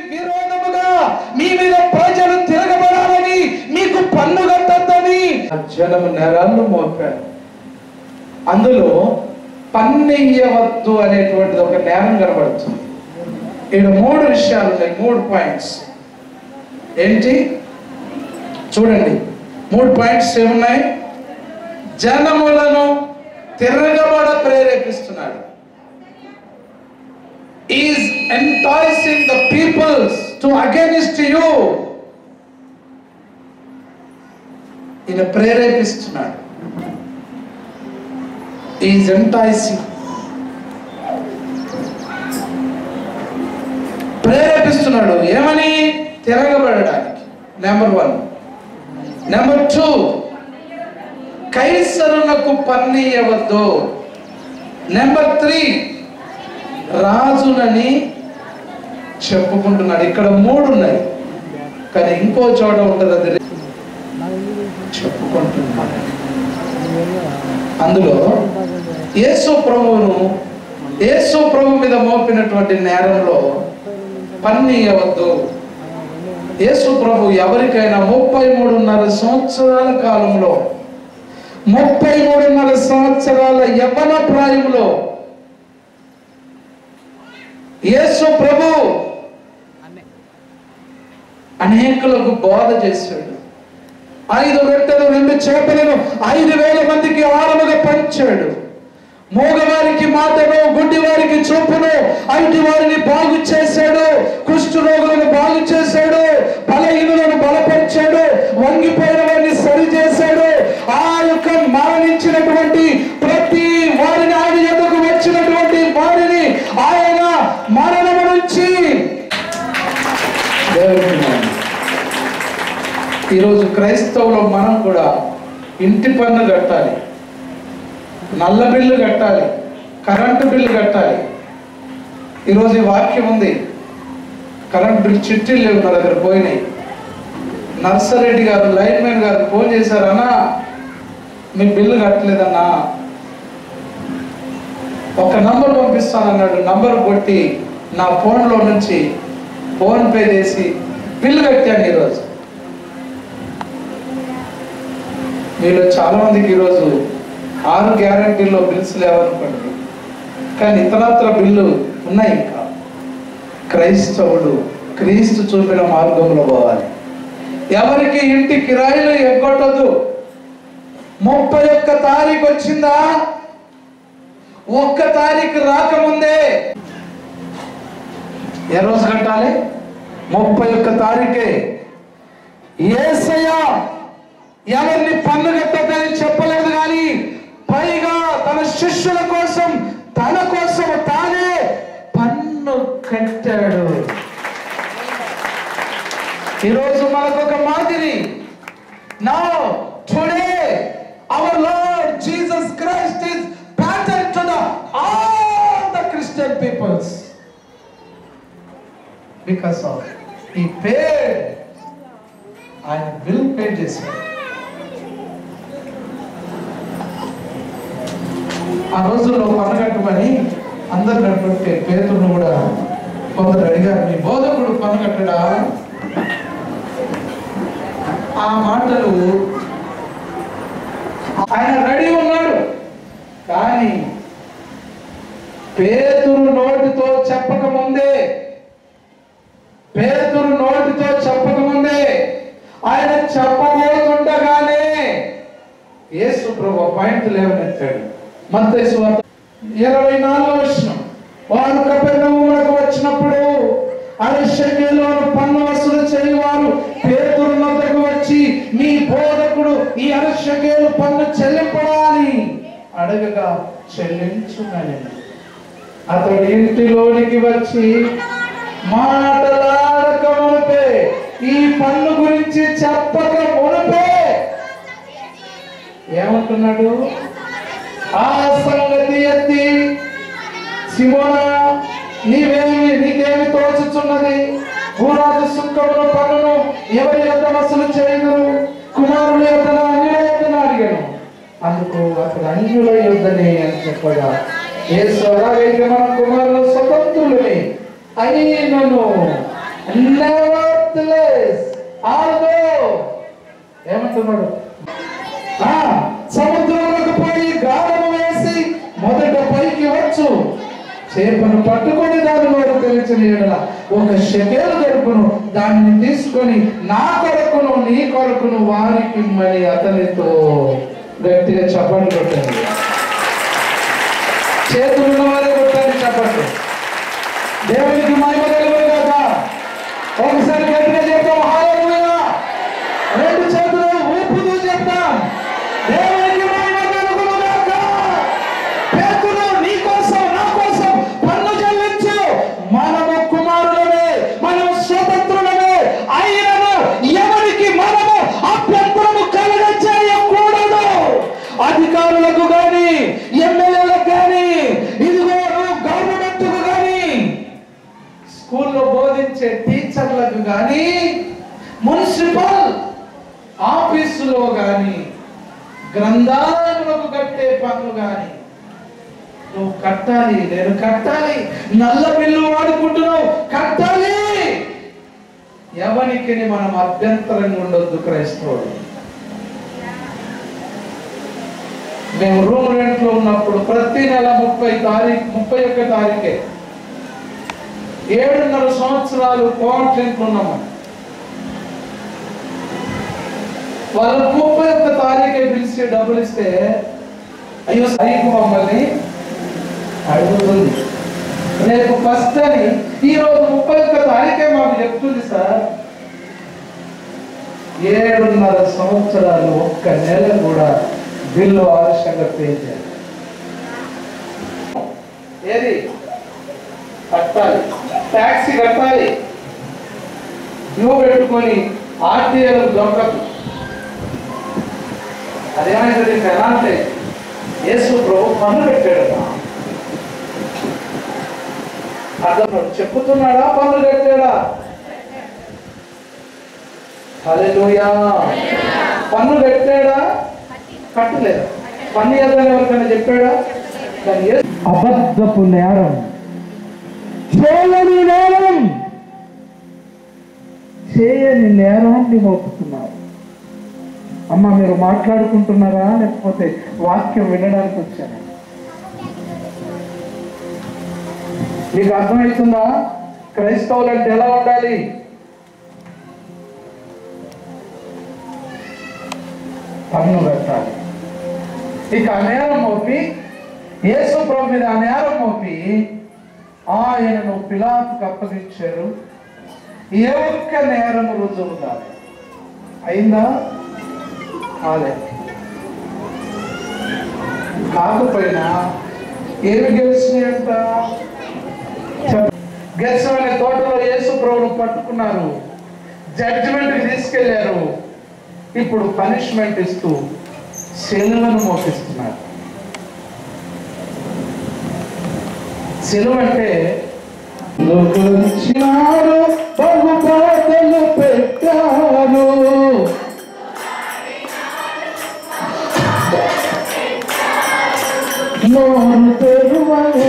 విరోధముగా మీ మీద ప్రజలు తిరగబడాలని, మీకు పన్ను కట్టద్దని జనము నేరాలను మోపారు. అందులో పన్నియ్యవద్దు అనేటువంటిది ఒక నేరం కనబడుతుంది. ఇక్కడ 3 విషయాలు ఉన్నాయి, 3 పాయింట్స్. ఏంటి చూడండి, 3 పాయింట్స్ ఏమున్నాయి? జనములను తిరగబడ ప్రేరేపిస్తున్నాడు. Is enticing the peoples to against you. ఈయన ప్రేరేపిస్తున్నాడు. Is enticing, ప్రేరేపిస్తున్నాడు. ఏమని? తిరగబడడానికి. నెంబర్ 1. నెంబర్ 2, కైసరునకు పన్నియ్యవద్దు. నెంబర్ 3, రాజునని చెప్పుకుంటున్నాడు. ఇక్కడ 3 ఉన్నాయి, కానీ ఇంకో చోట ఉంటుంది, అది చెప్పుకుంటున్నాడు. అందులో యేసు ప్రభు మీద మోపినటువంటి నేరంలో పన్నియ్యవద్దు. యేసు ప్రభు ఎవరికైనా 33.5 సంవత్సరాల కాలంలో, 33.5 సంవత్సరాల యవ్వన ప్రాయంలో యేసు ప్రభు అనేకులకు బోధ చేశాడు. 5 రొట్టెలు 2 చేపలను 5,000 మందికి ఆహారముగా పంచాడు. మూగవారికి మాటను, గుడ్డి వారికి చూపును, అట్టి వారిని బాగు చేశాడు. కుష్టు రోగులను బాగు చేశాడు. బలహీనులను బలపరిచాడు. వంగిపోయిన వారిని సరి చేశాడు. ఆ యొక్క మరణించినటువంటి ప్రతి వారిని, ఆయన ఎదుగు వచ్చినటువంటి వారిని ఆయన మరణము నుంచి ఈరోజు క్రైస్తవులు మనం కూడా ఇంటి పన్ను కట్టాలి, నల్ల బిల్లు కట్టాలి, కరెంటు బిల్లు కట్టాలి. ఈరోజు ఈ వాక్యం ఉంది, కరెంటు బిల్లు చిట్టీలు లేవు, నా దగ్గర పోయినాయి. నర్సరెడ్డి గారు, లైన్మెన్ గారు ఫోన్ చేశారన్నా, మీ బిల్లు కట్టలేదన్నా, ఒక నంబర్ పంపిస్తానన్నాడు. నంబర్ కొట్టి నా ఫోన్లో నుంచి ఫోన్పే చేసి బిల్లు కట్టాను. ఈరోజు మీలో చాలా మందికి ఈరోజు 6 గ్యారంటీల్లో బిల్స్ లేవనుకోండి, కానీ ఇతరత్ర బిల్లు ఉన్నాయి. ఇంకా క్రైస్తవుడు క్రీస్తు చూపిన మార్గంలో పోవాలి. ఎవరికి ఇంటి కిరాయిలు ఎగ్గొట్టదు. 31 తారీఖు వచ్చిందా, 1 తారీఖు రాకముందే ఏ రోజు కట్టాలి? 31 తారీఖే. యేసయ్య ఎవరిని పన్ను కట్టద్దని చెప్పలేదు, కానీ పైగా తన శిష్యుల కోసం, తన కోసం తానే పన్ను కట్టాడు. ఈరోజు మనకొక మాదిరి. Now today our Lord Jesus Christ is pattern to all the Christian peoples, because of he paid and will pay this. ఆ రోజుల్లో పన్నుకట్టమని అందరు కట్టుకుంటే పేతురును కూడా కొందరు అడిగారు, మీ బోధకుడు పన్నుకట్టడా? ఆ మాటలు ఆయన రెడీ ఉన్నాడు, కానీ పేతురు నోటితో చెప్పకముందే ఆయన చెప్పబోతుండగానే యేసు ప్రభు పాయింట్ లేవనెత్తాడు. మత్తయి సువార్త 24వ వారు కపెర్నహూమునకు వచ్చినప్పుడు 60 షెకెలు పన్ను వసూలు చేయువారు పేతురు వద్దకు వచ్చి, మీ బోధకుడు ఈ 60 షెకెలు పన్ను చెల్లింపడాలి అడగగా, చెల్లించునని. అతడు ఇంటిలోనికి వచ్చి మాటలాడక మునిపే, ఈ పన్ను గురించి చెప్పక మునిపే ఏమంటున్నాడు? ఆ సంగతి ఎత్తి, సిమోనా, నీకేమి తోచుచున్నది? భూరాజు సుంకమును పన్నును ఎవరి యొద్ద వసూలు చేయుదురు? కుమారుల యొద్దనా అన్యుల యొద్దనా అడిగాను. అందుకు అతడు అన్యుల యొద్దనే అని చెప్పగా, యేసు అలాగైతే మన కుమారులు స్వతంత్రులని అయినను Nevertheless, although ఏమంటున్నాడు? సముద్రంలోకి పోయి గాలము వేసి మొదట పైకి వచ్చు, చేపను పట్టుకొని దాని వారు తెలిసిన ఎడల ఒక షెకెలు గడుపును దానిని తీసుకొని నా కొరకును నీ కొరకును వారికి మరి అతనితో గట్టిగా చప్పట్లు కొట్టండి. చేతులున్న వారే కొట్టండి చప్పట్లు. దేవునికి మహిమ కలుగును కదా. ఒకసారి గట్టిగా చెప్తాం హల్లెలూయా. రెండు చేతులు ఊపుతూ చెప్తాం దేవునికి మహిమ కలుగును గాక. పేతురు నీ కోసం నా కోసం పన్ను చెల్లించు. మనము కుమారులమే, మనం స్వతంత్రులమే అయినను ఎవరికి మనము అభ్యంతరము కలగచేయకూడదు. అధికారులకు గాని, ఎమ్మెల్యేలకు గాని, ఇదిగో గవర్నమెంట్కు గాని, స్కూల్లో బోధించే టీచర్లకు గాని, మున్సిపల్ ఆఫీసులో గాని, గ్రంథాలయములకు కట్టే పన్ను గాని నువ్వు కట్టాలి. నేను కట్టాలి. నల్ల బిల్లు వాడుకుంటున్నావు, కట్టాలి. ఎవరికి మనం అభ్యంతరంగా ఉండొద్దు క్రైస్తవుడు. మేము రూమ్ రెంట్ లో ఉన్నప్పుడు ప్రతి నెల 31 తారీఖే 7.5 సంవత్సరాలు కోర్ట్ రెంట్ ఉన్నాము. వాళ్ళు 31 తారీఖే పిలిచి డబ్బులు ఇస్తే అయ్యో సైకు మమ్మల్ని అడుగుతుంది. రేపు ఫస్ట్ అని ఈరోజు 31 తారీఖే మాకు చెప్తుంది సార్. 7.5 సంవత్సరాలు ఒక్క నెల కూడా బిల్లు ఆలస్యంగా పే చేయాలి. ఏది కట్టాలి, ట్యాక్సీ కట్టాలి. డ్యూ పెట్టుకొని ఆర్టీఏలకు దొరకదు. అదేమైంది ఎలా అంటే యేసు ప్రభు పన్ను పెట్టాడు. అర్థం చెప్పుతున్నాడా? పన్ను కట్టాడా? హల్లెలూయా. పన్ను కట్టాడా? కట్టలేదు. పన్ను ఏదైనా ఎవరికైనా చెప్పాడా? అబద్ధపు నేరం, చేయని నేరం, చేయని నేరాన్ని మోపుతున్నారు. అమ్మ మీరు మాట్లాడుకుంటున్నారా లేకపోతే వాక్యం వినడానికి వచ్చారా? మీకు అర్థమవుతుందా? క్రైస్తవులు అంటే ఎలా ఉండాలి? పన్ను కట్టాలి. ఇక నేరం మోపి యేసు ప్రభు మీద నేరం మోపి ఆయనను పిలాతుకు అప్పగించారు. ఏ ఒక్క నేరం రుజువు కాదు. అయిందా? కాకపోయినా ఏమి గెలిచినాయంట? గెలిచిన తోటలో యేసు ప్రభువును పట్టుకున్నారు, జడ్జిమెంట్కి తీసుకెళ్లారు. ఇప్పుడు పనిష్మెంట్ ఇస్తూ సిలువను మోపిస్తున్నారు. సిలువ అంటే బహుబాధలు పెట్టారు, నోరు తెరువని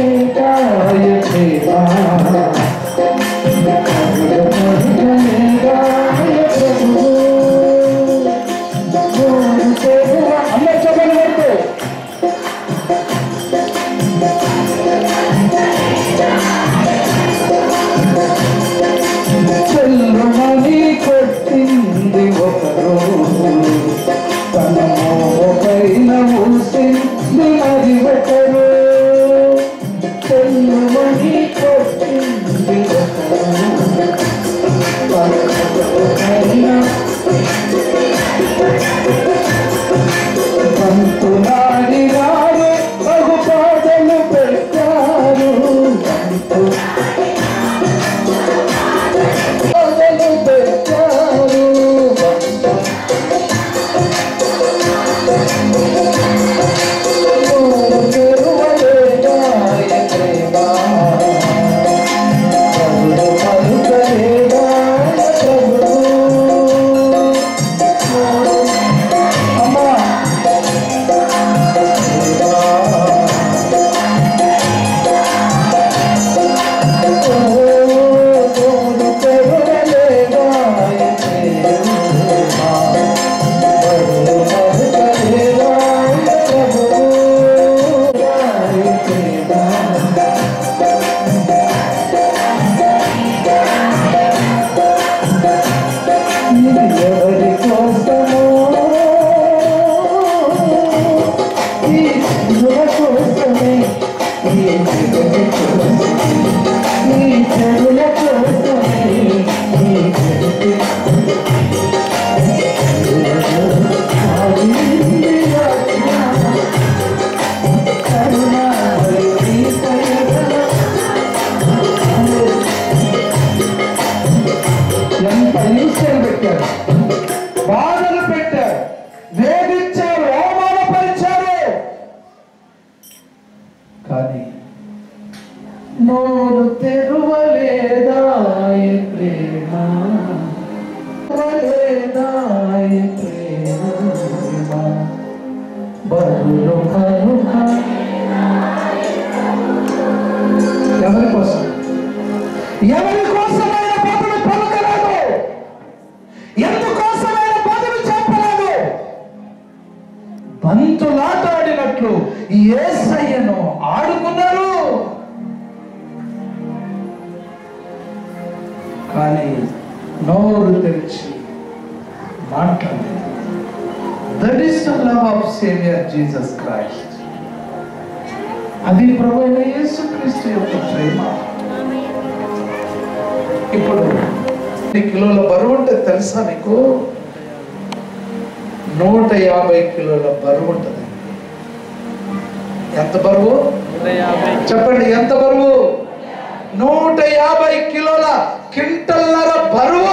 చెల్లు పెట్టారు, వేధించారు, అవమానపరిచారు. కానీ నోరు తెరువలేదా ప్రేమ, ఎవరి కోసం, ఎవరి కోసమైన పదవి పలకలేదు, ఎందుకోసమైన పదవి చెప్పలేదు. బంతులాటాడినట్లు యేసయ్యను ఆడుకున్నారు. కానీ నోరు తెరిచి మాట్లాడలేదు. That is the love of saviour Jesus Christ. అది ప్రభువైన యేసుక్రీస్తు యొక్క ప్రేమ. ఇప్పుడు 100 కిలోల బరువు ఉంటుంది తెలుసా మీకు? 150 కిలోల బరువు ఉంటుంది. ఎంత బరువు చెప్పండి? ఎంత బరువు? 150 కిలోల, క్వింటల్నర బరువు.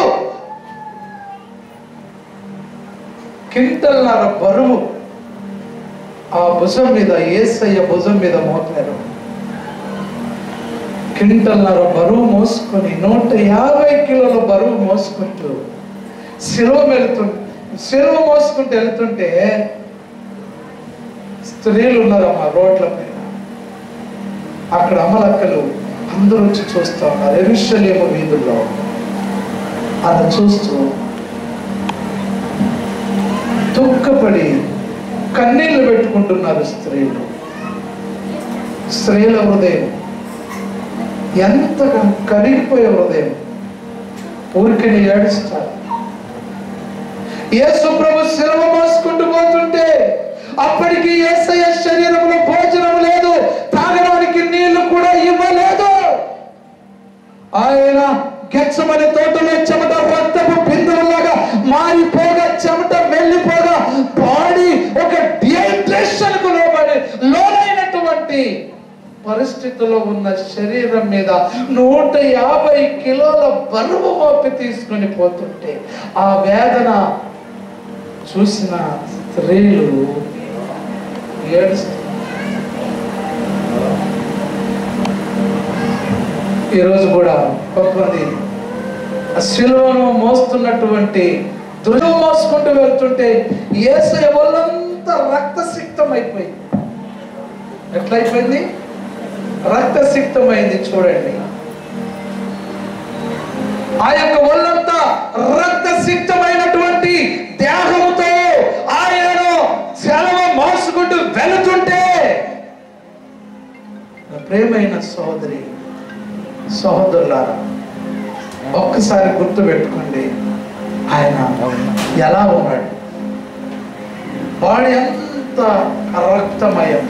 క్వింటల్నర బరువు ఆ భుజం మీద, యేసయ్య భుజం మీద మోపారు. క్వింటల్నర బరువు మోసుకొని 150 కిలోల బరువు మోసుకుంటూ శిలువ మోసుకుంటూ వెళ్తుంటే స్త్రీలు ఉన్నారమ్మా రోడ్ల పైన. అక్కడ అమలక్కలు అందరూ వచ్చి చూస్తూ ఉన్నారు. యెరూషలేము వీధుల్లో అది చూస్తూ దుఃఖపడి కన్నీళ్లు పెట్టుకుంటున్నారు స్త్రీలు. స్త్రీల హృదయం ఎంతగా కరిగిపోయే హృదయం, ఊరికని ఏడుస్తారు. యేసు ప్రభు శిలువ మోసుకుంటూ పోతుంటే అప్పటికి యేసయ్య శరీరంలో భోజనం లేదు, తాగడానికి నీళ్లు కూడా ఇవ్వలేదు. ఆయన గెత్సెమనే తోటలో చెమట రక్తపు బిందువులాగా మారిపోగా, చెమట వెళ్ళిపోగా, బాడీ ఒక డిహైడ్రేషన్ కు లోనైనటువంటి పరిస్థితిలో ఉన్న శరీరం మీద 150 కిలోల బరువు మోపి తీసుకొని పోతుంటే ఆ వేదన చూసిన స్త్రీలు ఏడుస్తారు. ఈరోజు కూడా కొంతమంది శిలువను మోస్తున్నటువంటి దుర్గం మోసుకుంటూ వెళ్తుంటే యేసయ్య ఒళ్ళంతా రక్తసిక్తం అయిపోయింది. ఎట్లయిపోయింది? రక్తసిక్తమైంది. చూడండి, ఆ యొక్క ఒళ్ళంతా రక్తసిక్తమైనటువంటి దేహముతో ఆయనను శిలువ మోసుకుంటూ వెళుతుంటే, ప్రేమైన సోదరి సహోదరులారా, ఒక్కసారి గుర్తు పెట్టుకోండి, ఆయన ఎలా ఉన్నాడు. బాడీ అంత రక్తమయం.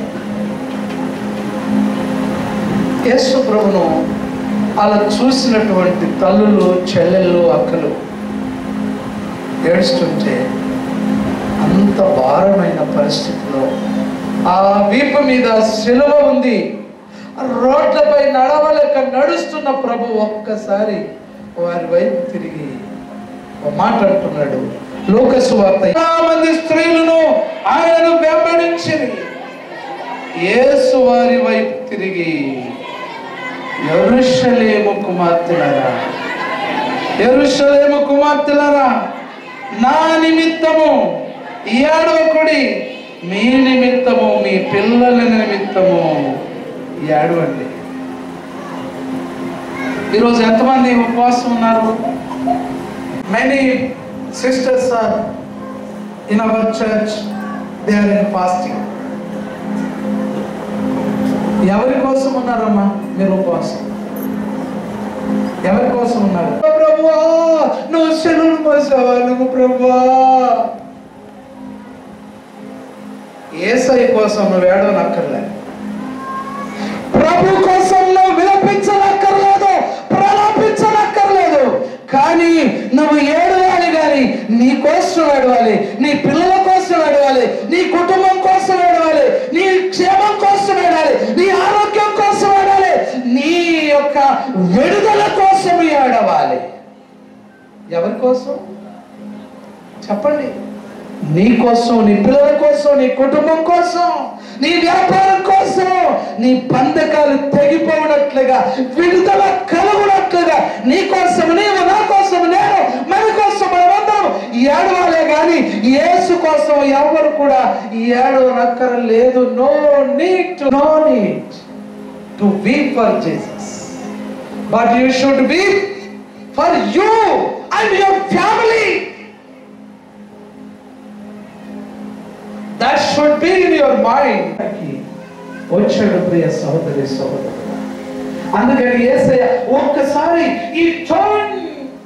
యేసు ప్రభును అలా చూసినటువంటి తల్లులు, చెల్లెళ్ళు, అక్కలు ఏడుస్తుంటే అంత భారమైన పరిస్థితిలో ఆ వీపు మీద శిలువ ఉంది. రోడ్లపై నడవలేక నడుస్తున్న ప్రభు ఒక్కసారి వారి వైపు తిరిగి ఒక మాట అంటున్నాడు. లూకా సువార్త. మంది స్త్రీలను ఆయనను వెంబడించి యేసు వారి వైపు తిరిగి, యెరూషలేము కుమార్తెలారా, యెరూషలేము కుమార్తెలారా, నా నిమిత్తము ఏడవకుడి, మీ నిమిత్తము, మీ పిల్లల నిమిత్తము ఏడవండి. ఈరోజు ఎంతమంది ఉపవాసం ఉన్నారు? Many sisters are in our church, they are in fasting. ఎవరి కోసం ఉన్నారమ్మా మీరు ఉపవాసం? ఎవరి కోసం ఉన్నారు? ప్రభువా, నువ్వు శిలువ మోసావా? నువ్వు ప్రభువా, యేసయ్య కోసం నువ్వు ఏడవనక్కర్లే, ప్రభు కోసం నువ్వు విలపించనక్కర్లేదు, ప్రలాపించనక్కర్లేదు. కానీ నువ్వు ఏడవాలి. కానీ నీ కోసం ఏడవాలి, నీ పిల్లల కోసం ఏడవాలి, నీ కుటుంబం కోసం ఏడవాలి, నీ క్షేమం కోసం ఏడాలి, నీ ఆరోగ్యం కోసం ఏడాలి, నీ యొక్క విడుదల కోసం ఏడవాలి. ఎవరి కోసం చెప్పండి? నీ కోసం, నీ పిల్లల కోసం, నీ కుటుంబం కోసం, నీ వ్యాపారం కోసం, నీ బంధకాలు తెగిపోవనట్లుగా, విడుదల కలుగునట్లుగా నీ కోసం నీవు, నా కోసం నేను, మన కోసం మనమందరం ఏడవాలే కానీ యేసు కోసం ఎవరు కూడా ఏడవనక్కరలేదు. No need to weep for Jesus, but you should weep for you and your family. That should be in your mind. వచ్చాడు ప్రియ సహోదరి సహోదరు. అందుకని యేసయ్య ఒక్కసారి ఈ turn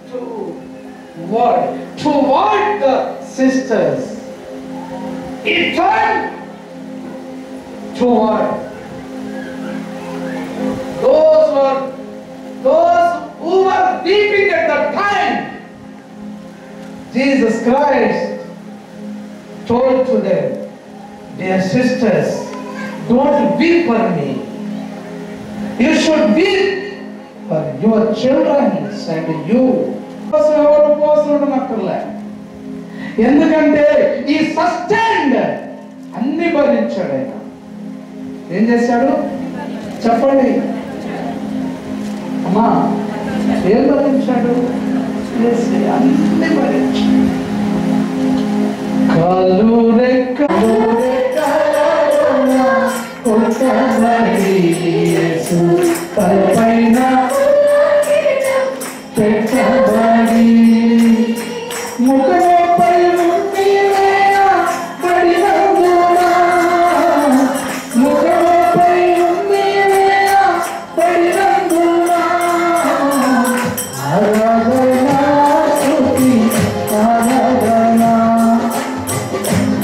toward the sisters. He turned toward those who were weeping at that time. Jesus Christ told to them, dear sisters, don't weep for me. You should weep for your children and you. ఎవరు పోసడం అక్కర్లే. ఎందుకంటే ఈ sustained అన్ని భరించాడు ఆయన. ఏం చేశాడు చెప్పండి అమ్మా? ఏం భరించాడు? అన్ని భరించాడు. కాలు రెక్కలు తలపైన పెట్టబడి ముఖంపై పడినందున, ముఖంపై పడినందున ఆరాధన స్తుతి ఆరాధన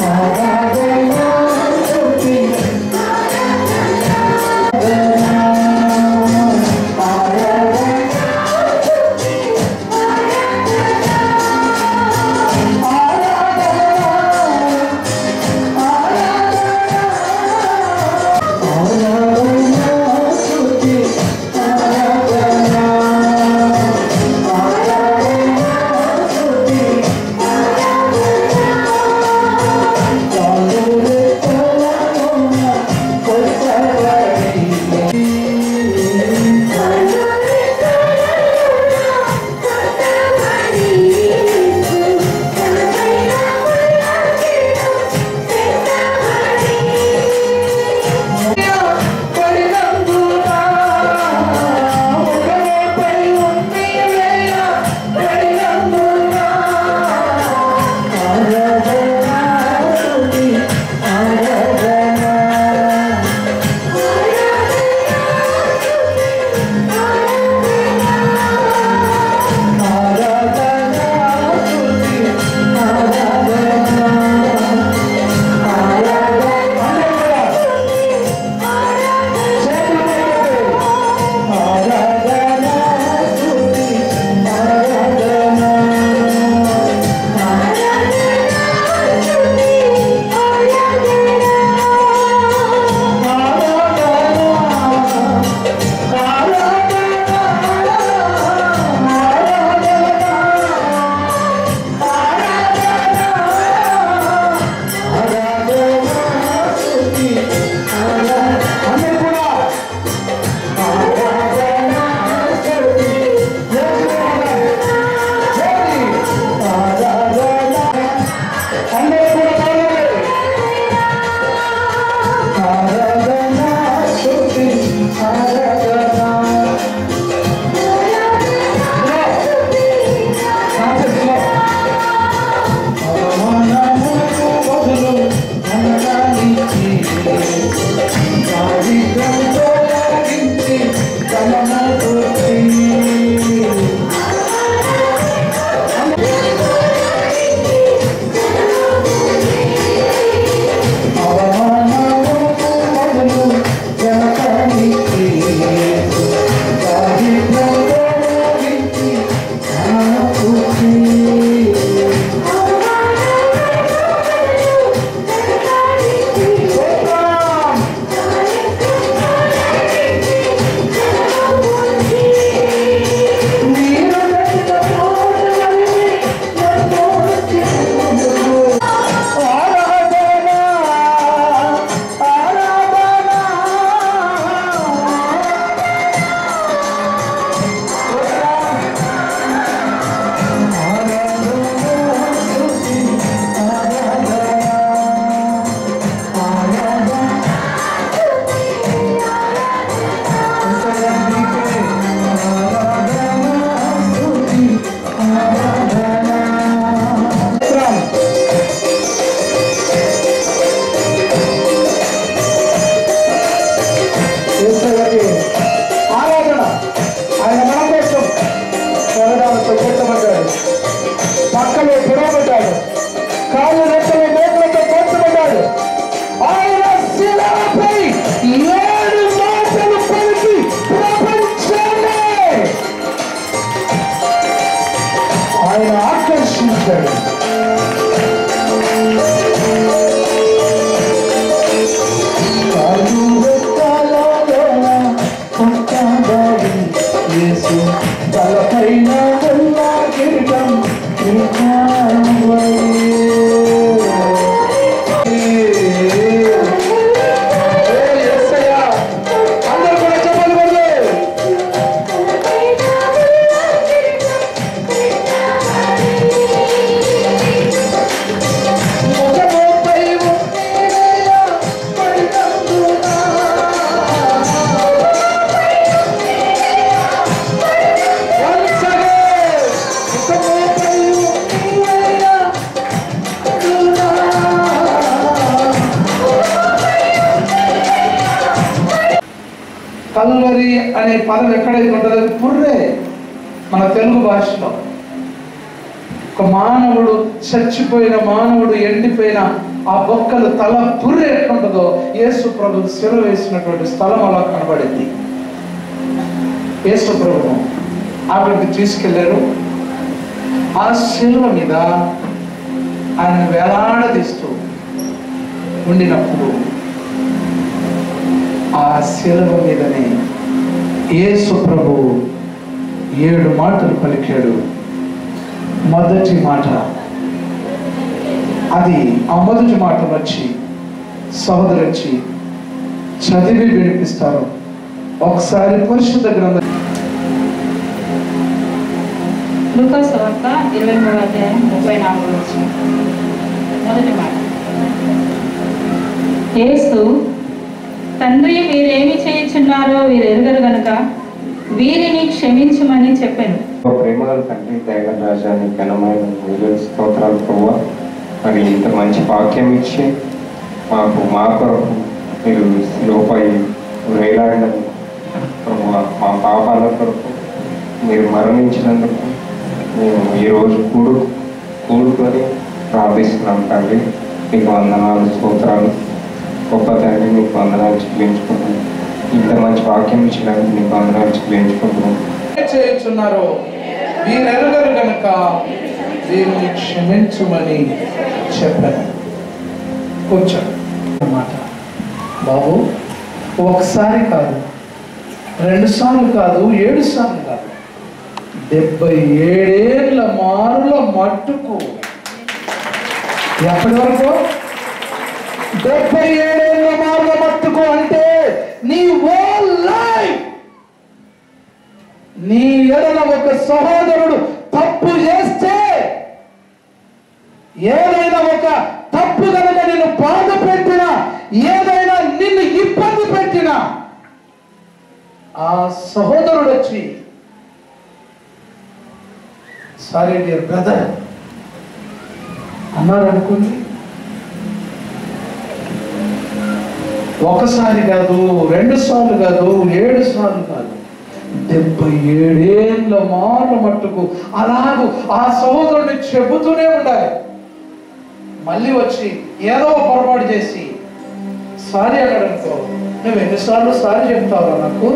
కల్వరి అనే పదం ఎక్కడైతే ఉంటుందో అది పుర్రే. మన తెలుగు భాషలో ఒక మానవుడు, చచ్చిపోయిన మానవుడు, ఎండిపోయిన ఆ బొక్కలు తల పుర్రె ఎట్లుంటుందో యేసు ప్రభు శిలువ వేసినటువంటి స్థలం అలా కనబడింది. యేసు ప్రభును అక్కడికి తీసుకెళ్లారు. ఆ శిలువ మీద ఆయన వేలాడదీస్తూ ఉండినప్పుడు ఆ శిలువ మీదనే యేసు ప్రభు 7 మాటలు పలికాడు. మొదటి మాట అది, ఆ మొదటి మాట వచ్చి సహోదరు వచ్చి చదివి వినిపిస్తారు. ఒకసారి పరిశుద్ధ గ్రంథం లూకా సువార్త 23వ అధ్యాయం 34వ వచనం. మొదటి మాట, యేసు, తండ్రి వీరేమి చేయుచున్నారో వీరు ఎరుగరు గనుక వీరిని క్షమించమని చెప్పాను. ప్రేమగల తండ్రి, దయగల రాజా, నీ ఘనమైన స్తోత్రాలు ప్రభువా. మరి ఇంత మంచి వాక్యం ఇచ్చి మా కొరకు మీరు శిలువపై వేలాడినందుకు ప్రభువా, మా పాపాల కొరకు మీరు మరణించినందుకు మేము ఈరోజు కూడుకొని ప్రార్థిస్తున్నాం తండ్రి. మీకు వందనాలు, స్తోత్రాలు. గొప్ప తండ్రి, మీకు వందనాలు చెల్లించుకుంటున్నాం. ఇంత మంచి వాక్యం ఇచ్చినందుకు మీకు వందనాలు చెల్లించుకుంటున్నాం. చేయుచున్నారో వీరెరుగరు గనుక వీరిని క్షమించుమని చెప్పాను. కూర్చోండి. అన్నమాట బాబు, ఒకసారి కాదు, 2 సార్లు కాదు, 7 సార్లు కాదు, 77 ఏళ్ళ మారుల మట్టుకు. ఎప్పటి వరకు? 77 ఏళ్ళ మారుల మట్టుకు. అంటే నీ హోల్ లైఫ్, నీ ఎడల ఒక సహోదరుడు తప్పు చేస్తే, ఏదైనా ఒక తప్పు కనుక నిన్ను బాధ పెట్టినా, ఏదైనా నిన్ను ఇబ్బంది పెట్టినా, ఆ సహోదరుడు వచ్చి, సారీ డియర్ బ్రదర్ అన్నాడు అనుకోండి, ఒకసారి కాదు, 2 సార్లు కాదు, 7 సార్లు కాదు, 77 ఏళ్ళ మార్లు మట్టుకు అలాగూ ఆ సహోదరుడిని చెబుతూనే ఉండాలి. మళ్ళీ వచ్చి ఏదో పొరపాటు చేసి సారీ అన్నాడు అనుకో, నువ్వు ఎన్నిసార్లు సారీ చెప్తావు నాకు?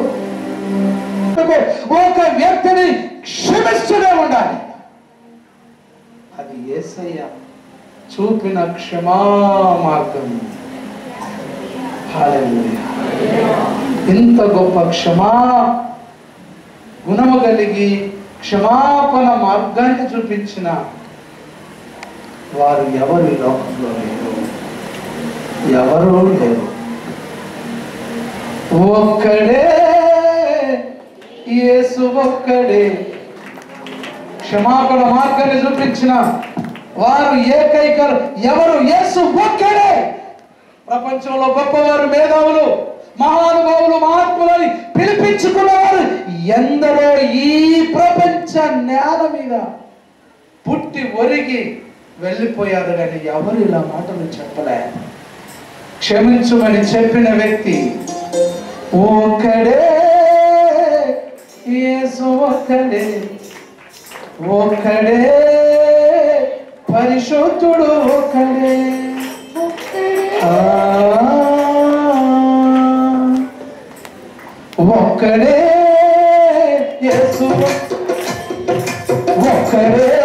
ఒక వ్యక్తిని క్షమిస్తూనే ఉండాలి. అది యేసయ్య చూపిన క్షమా మార్గం. హల్లెలూయా. ఇంత గొప్ప క్షమా గుణము కలిగి క్షమాపణ మార్గాన్ని చూపించిన వారు ఎవరు లోకంలో లేరు, ఎవరు లేరు. ఒక్కడే యేసు, ఒక్కడే క్షమాపణ మార్గాన్ని చూపించిన వారు ఏకైకరు. ఎవరు? యేసు ఒక్కడే. ప్రపంచంలో గొప్పవారు, మేధావులు, మహానుభావులు, మహాత్ములని పిలిపించుకున్నవారు ఎందరో ఈ ప్రపంచ నేల మీద పుట్టి ఒరిగి వెళ్ళిపోయారు, కానీ ఎవరు ఇలా మాటలు చెప్పలే. క్షమించుమని చెప్పిన వ్యక్తి ఒక్కడే యేసు, ఒక్కడే, ఒక్కడే పరిశుద్ధుడు, ఒక్కడే. ఒక్కడే యేసు, ఒక్కడే